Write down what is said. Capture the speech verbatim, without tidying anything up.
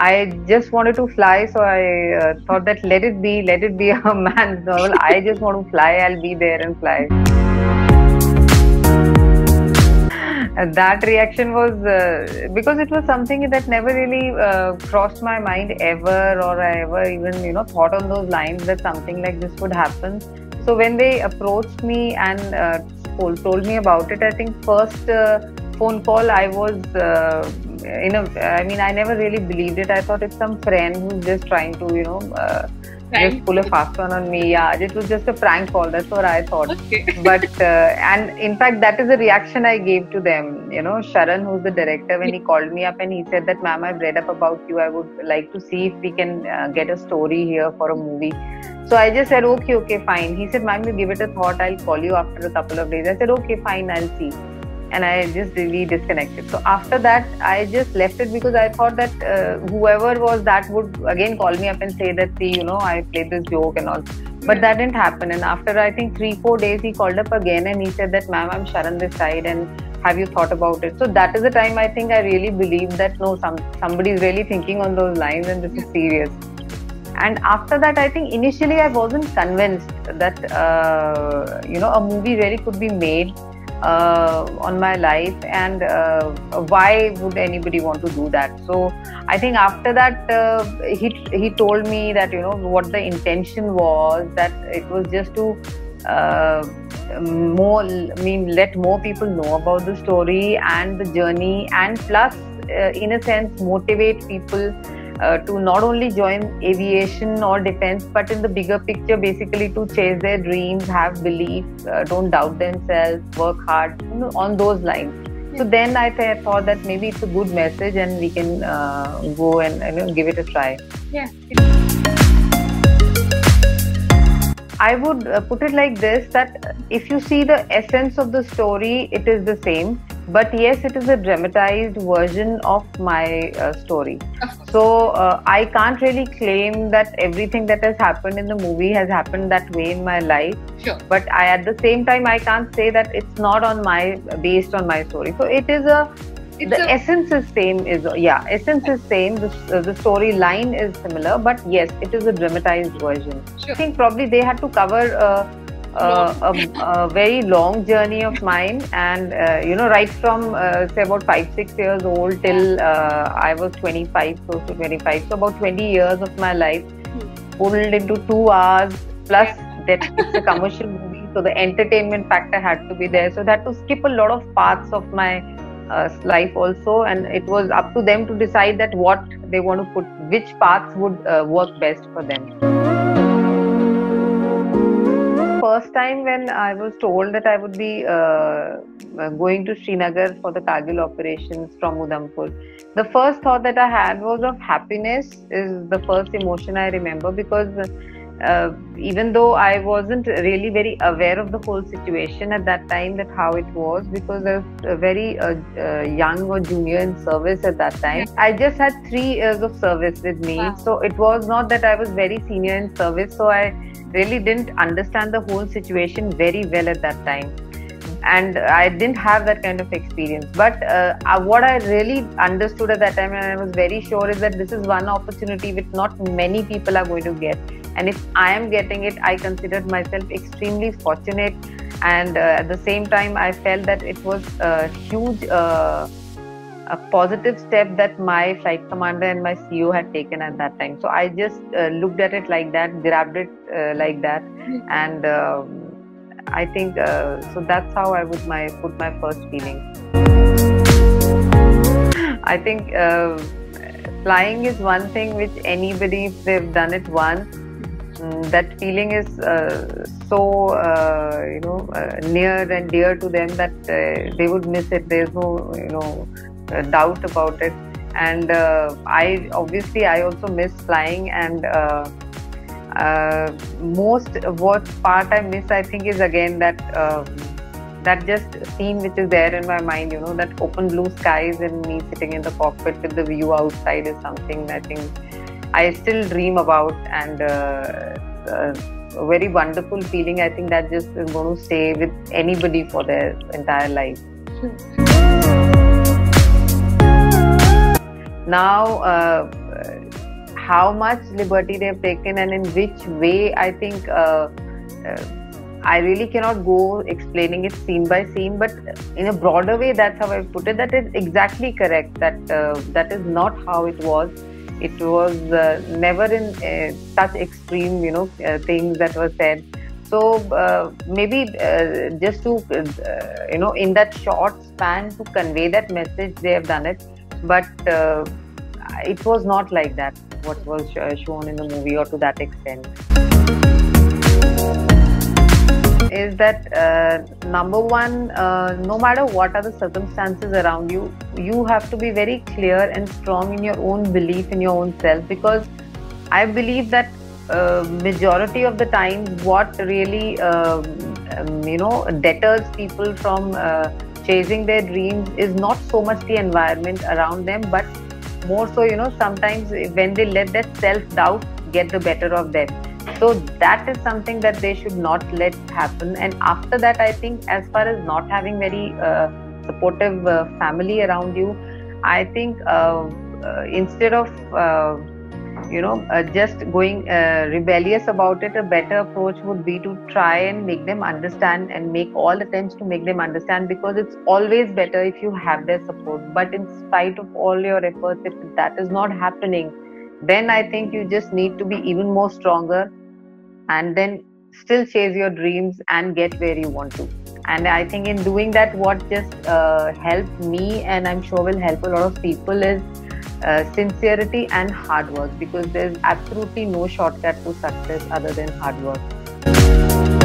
I just wanted to fly, so I uh, thought that let it be, let it be a man's novel. I just want to fly, I'll be there and fly. And that reaction was uh, because it was something that never really uh, crossed my mind ever, or I ever even you know thought on those lines that something like this would happen. So when they approached me and uh, told, told me about it, I think first uh, phone call I was uh, in a I mean I never really believed it. I thought it's some friend who's just trying to you know uh, just pull a fast one on me. Yeah, it was just a prank call. That's what I thought. Okay. But uh, and in fact, that is the reaction I gave to them. You know, Sharan, who's the director, when he called me up and he said that, "Ma'am, I've read up about you. I would like to see if we can uh, get a story here for a movie." So I just said, "Okay, okay, fine." He said, "Ma'am, you give it a thought. I'll call you after a couple of days." I said, "Okay, fine, I'll see." And I just really disconnected. So after that, I just left it because I thought that uh, whoever was that would again call me up and say that, see, you know, I played this joke and all. But that didn't happen. And after I think three, four days, he called up again and he said that, "Ma'am, I'm Sharan this side and have you thought about it?" So that is the time I think I really believed that no, some somebody is really thinking on those lines and this is serious. And after that, I think initially I wasn't convinced that, uh, you know, a movie really could be made Uh, on my life, and uh, why would anybody want to do that? So I think after that uh, he he told me that you know what the intention was, that it was just to uh, more I mean let more people know about the story and the journey, and plus uh, in a sense motivate people Uh, to not only join aviation or defense, but in the bigger picture, basically to chase their dreams, have belief, uh, don't doubt themselves, work hard, you know, on those lines. Yeah. So then I th- thought that maybe it's a good message and we can uh, go and you know, give it a try. Yeah. I would uh, put it like this, that if you see the essence of the story, it is the same. But yes, it is a dramatized version of my uh, story. So uh, I can't really claim that everything that has happened in the movie has happened that way in my life. Sure. But I, at the same time, I can't say that it's not on my based on my story. So it is a it's the a, essence is same. Is yeah, essence is same. The uh, the storyline is similar, but yes, it is a dramatized version. Sure. I think probably they had to cover. Uh, Uh, a, a very long journey of mine, and uh, you know right from uh, say about five six years old till uh, I was twenty-five, close to twenty-five, so about twenty years of my life pulled into two hours plus that it's a commercial movie, so the entertainment factor had to be there, so that to skip a lot of parts of my uh, life also, and it was up to them to decide that what they want to put, which paths would uh, work best for them. First time when I was told that I would be uh, going to Srinagar for the Kargil operations from Udhampur, the first thought that I had was of happiness. Is the first emotion I remember, because uh, even though I wasn't really very aware of the whole situation at that time, that how it was, because I was very uh, uh, young or junior in service at that time. I just had three years of service with me. Wow. So it was not that I was very senior in service, so I really didn't understand the whole situation very well at that time, and I didn't have that kind of experience. But uh, what I really understood at that time, and I was very sure, is that this is one opportunity which not many people are going to get, and if I am getting it, I considered myself extremely fortunate. And uh, at the same time, I felt that it was a huge uh, a positive step that my flight commander and my C E O had taken at that time. So I just uh, looked at it like that, grabbed it uh, like that, and um, I think uh, so. That's how I would my put my first feeling. I think uh, flying is one thing which anybody, if they've done it once, um, that feeling is uh, so uh, you know uh, near and dear to them that uh, they would miss it. There's no you know. Uh, doubt about it, and uh, I obviously I also miss flying, and uh, uh, most what part I miss, I think, is again that um, that just scene which is there in my mind, you know, that open blue skies and me sitting in the cockpit with the view outside is something I think I still dream about, and uh, uh, a very wonderful feeling. I think that just is going to stay with anybody for their entire life. Now, uh, how much liberty they've taken and in which way, I think uh, uh, I really cannot go explaining it scene by scene, but in a broader way, that's how I put it. That is exactly correct. That uh, that is not how it was. It was uh, never in uh, such extreme, you know, uh, things that were said. So uh, maybe uh, just to, uh, you know, in that short span to convey that message, they have done it. But uh, it was not like that, what was shown in the movie, or to that extent. Is that uh, number one, uh, no matter what are the circumstances around you, you have to be very clear and strong in your own belief in your own self, because I believe that uh, majority of the time what really um, um, you know deters people from uh, chasing their dreams is not so much the environment around them, but more so, you know, sometimes when they let that self-doubt get the better of them. So that is something that they should not let happen. And after that, I think as far as not having very uh, supportive uh, family around you, I think uh, uh, instead of uh, you know uh, just going uh, rebellious about it, a better approach would be to try and make them understand and make all attempts to make them understand, because it's always better if you have their support. But in spite of all your efforts, if that is not happening, then I think you just need to be even more stronger, and then still chase your dreams and get where you want to. And I think in doing that, what just uh, helped me, and I'm sure will help a lot of people, is uh, sincerity and hard work, because there's absolutely no shortcut to success other than hard work.